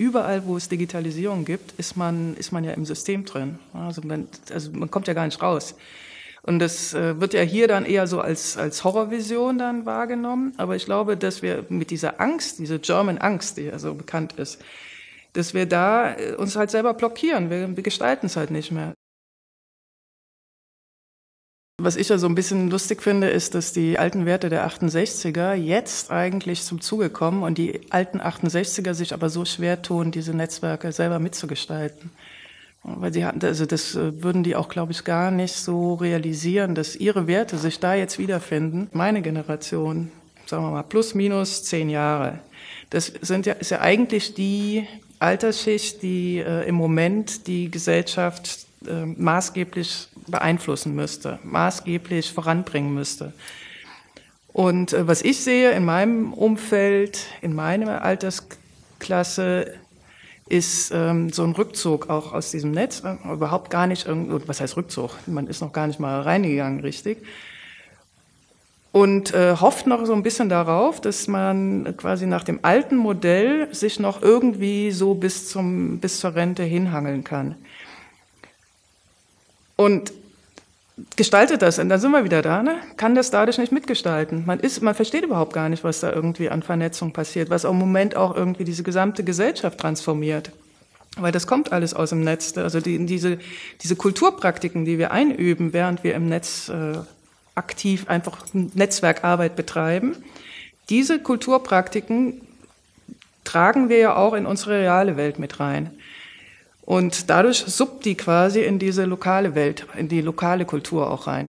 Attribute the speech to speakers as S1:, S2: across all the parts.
S1: überall, wo es Digitalisierung gibt, ist man ja im System drin. Also man kommt ja gar nicht raus. Und das wird ja hier dann eher so als Horrorvision dann wahrgenommen. Aber ich glaube, dass wir mit dieser Angst, diese German Angst, die ja so bekannt ist, dass wir da uns halt selber blockieren. Wir gestalten es halt nicht mehr. Was ich ja so ein bisschen lustig finde, ist, dass die alten Werte der 68er jetzt eigentlich zum Zuge kommen und die alten 68er sich aber so schwer tun, diese Netzwerke selber mitzugestalten. Weil sie hatten, also das würden die auch, glaube ich, gar nicht so realisieren, dass ihre Werte sich da jetzt wiederfinden. Meine Generation, sagen wir mal, plus minus 10 Jahre, ist ja eigentlich die Altersschicht, die im Moment die Gesellschaft maßgeblich beeinflussen müsste, maßgeblich voranbringen müsste. Und was ich sehe in meinem Umfeld, in meiner Altersklasse, ist so ein Rückzug auch aus diesem Netz, überhaupt gar nicht, was heißt Rückzug? Man ist noch gar nicht mal reingegangen, richtig. Und hofft noch so ein bisschen darauf, dass man quasi nach dem alten Modell sich noch irgendwie so bis zur Rente hinhangeln kann. Und gestaltet das, und da sind wir wieder da, ne? Kann das dadurch nicht mitgestalten. Man versteht überhaupt gar nicht, was da irgendwie an Vernetzung passiert, was im Moment auch irgendwie diese gesamte Gesellschaft transformiert. Weil das kommt alles aus dem Netz. Also diese Kulturpraktiken, die wir einüben, während wir im Netz aktiv einfach Netzwerkarbeit betreiben, diese Kulturpraktiken tragen wir ja auch in unsere reale Welt mit rein. Und dadurch suppt die quasi in diese lokale Welt, in die lokale Kultur auch rein.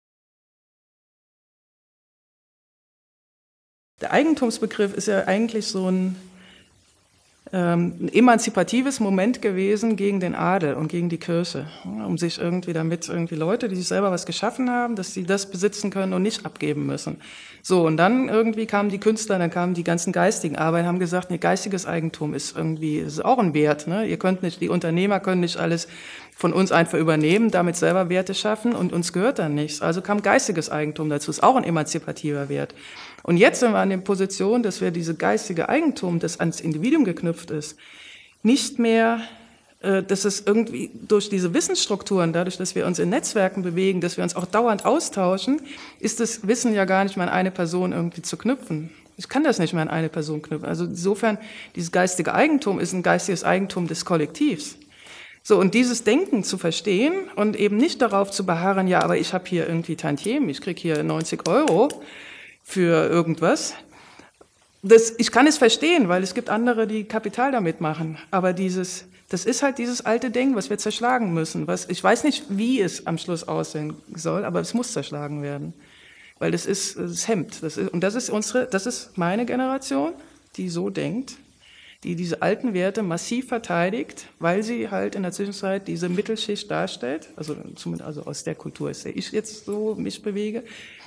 S1: Der Eigentumsbegriff ist ja eigentlich so ein emanzipatives Moment gewesen gegen den Adel und gegen die Kirche, um sich irgendwie Leute, die sich selber was geschaffen haben, dass sie das besitzen können und nicht abgeben müssen. So, und dann irgendwie kamen die Künstler, dann kamen die ganzen geistigen Arbeiter, haben gesagt, nee, geistiges Eigentum ist auch ein Wert, ne? Die Unternehmer können nicht alles von uns einfach übernehmen, damit selber Werte schaffen und uns gehört dann nichts. Also kam geistiges Eigentum dazu, ist auch ein emanzipativer Wert. Und jetzt sind wir an der Position, dass wir diese geistige Eigentum, das ans Individuum geknüpft ist, nicht mehr, dass es irgendwie durch diese Wissensstrukturen, dadurch, dass wir uns in Netzwerken bewegen, dass wir uns auch dauernd austauschen, ist das Wissen ja gar nicht mehr an eine Person irgendwie zu knüpfen. Ich kann das nicht mehr an eine Person knüpfen. Also insofern, dieses geistige Eigentum ist ein geistiges Eigentum des Kollektivs. So, und dieses Denken zu verstehen und eben nicht darauf zu beharren, ja, aber ich habe hier irgendwie Tantiemen, ich kriege hier 90 € für irgendwas. Ich kann es verstehen, weil es gibt andere, die Kapital damit machen. Aber das ist halt dieses alte Ding, was wir zerschlagen müssen. Ich weiß nicht, wie es am Schluss aussehen soll, aber es muss zerschlagen werden. Weil das hemmt. Das ist meine Generation, die so denkt, die diese alten Werte massiv verteidigt, weil sie halt in der Zwischenzeit diese Mittelschicht darstellt, also zumindest aus der Kultur, aus der ich jetzt so mich bewege,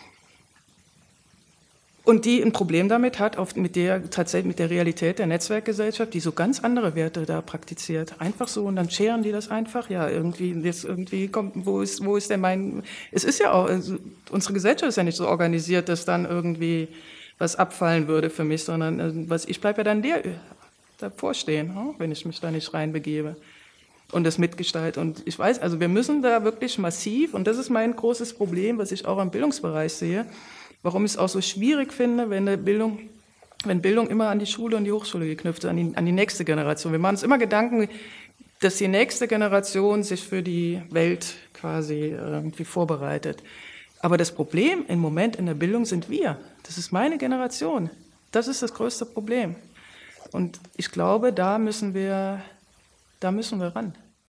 S1: und die ein Problem damit hat, mit der Realität der Netzwerkgesellschaft, die so ganz andere Werte da praktiziert. Einfach so, und dann scheren die das einfach. Ja, irgendwie kommt, wo ist denn es ist ja auch, also, unsere Gesellschaft ist ja nicht so organisiert, dass dann irgendwie was abfallen würde für mich, sondern ich bleibe ja dann davor stehen, wenn ich mich da nicht reinbegebe und das mitgestalte. Und ich weiß, also wir müssen da wirklich massiv, und das ist mein großes Problem, was ich auch im Bildungsbereich sehe, warum ich es auch so schwierig finde, wenn Bildung immer an die Schule und die Hochschule geknüpft ist, an die nächste Generation. Wir machen uns immer Gedanken, dass die nächste Generation sich für die Welt quasi irgendwie vorbereitet. Aber das Problem im Moment in der Bildung sind wir. Das ist meine Generation. Das ist das größte Problem. Und ich glaube, da müssen wir ran.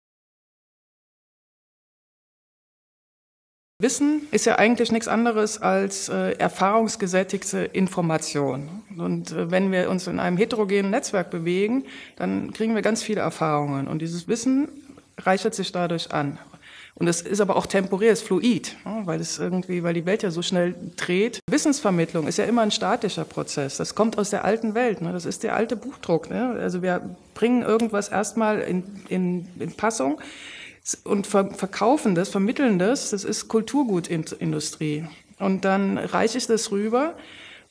S1: Wissen ist ja eigentlich nichts anderes als erfahrungsgesättigte Information. Und wenn wir uns in einem heterogenen Netzwerk bewegen, dann kriegen wir ganz viele Erfahrungen. Und dieses Wissen reichert sich dadurch an. Und es ist aber auch temporär, es ist fluid, weil die Welt ja so schnell dreht. Wissensvermittlung ist ja immer ein statischer Prozess. Das kommt aus der alten Welt. Das ist der alte Buchdruck. Also wir bringen irgendwas erstmal in Passung und verkaufen das, vermitteln das. Das ist Kulturgutindustrie. Und dann reiche ich das rüber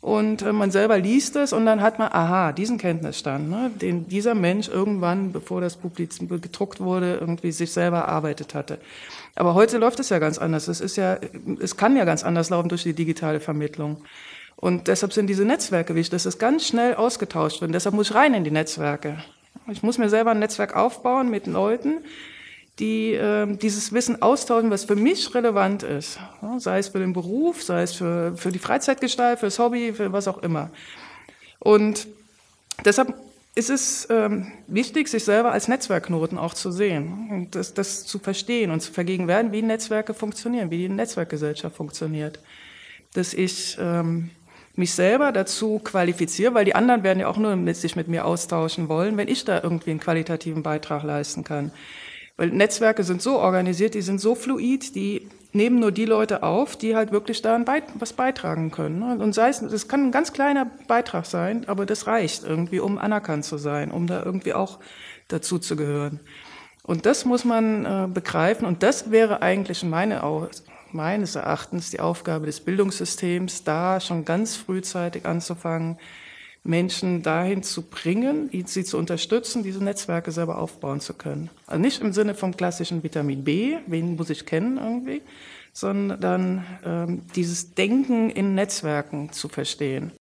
S1: Und man selber liest es und dann hat man, aha, diesen Kenntnisstand, ne, den dieser Mensch irgendwann, bevor das Buch gedruckt wurde, irgendwie sich selber erarbeitet hatte. Aber heute läuft es ja ganz anders. Es kann ja ganz anders laufen durch die digitale Vermittlung. Und deshalb sind diese Netzwerke wichtig, dass es ganz schnell ausgetauscht wird. Und deshalb muss ich rein in die Netzwerke. Ich muss mir selber ein Netzwerk aufbauen mit Leuten, die dieses Wissen austauschen, was für mich relevant ist. Sei es für den Beruf, sei es für die Freizeitgestaltung, fürs Hobby, für was auch immer. Und deshalb ist es wichtig, sich selber als Netzwerkknoten auch zu sehen und das zu verstehen und zu vergegenwärtigen, wie Netzwerke funktionieren, wie die Netzwerkgesellschaft funktioniert. Dass ich mich selber dazu qualifiziere, weil die anderen werden ja auch nur sich mit mir austauschen wollen, wenn ich da irgendwie einen qualitativen Beitrag leisten kann. Weil Netzwerke sind so organisiert, die sind so fluid, die nehmen nur die Leute auf, die halt wirklich da was beitragen können. Und sei es, das kann ein ganz kleiner Beitrag sein, aber das reicht irgendwie, um anerkannt zu sein, um da irgendwie auch dazu zu gehören. Und das muss man begreifen und das wäre eigentlich meines Erachtens die Aufgabe des Bildungssystems, da schon ganz frühzeitig anzufangen, Menschen dahin zu bringen, sie zu unterstützen, diese Netzwerke selber aufbauen zu können. Also nicht im Sinne vom klassischen Vitamin B, wen muss ich kennen irgendwie, sondern dieses Denken in Netzwerken zu verstehen.